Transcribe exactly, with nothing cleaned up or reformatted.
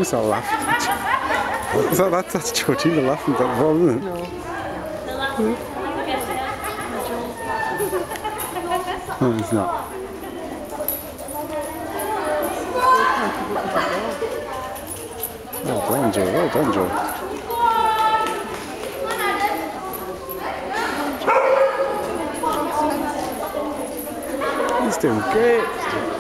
almost all laughing. Is that, that that's Georgina laughing at that one, isn't it? No. No, it's not. Well done, Joe. Well done, Joe. He's doing great.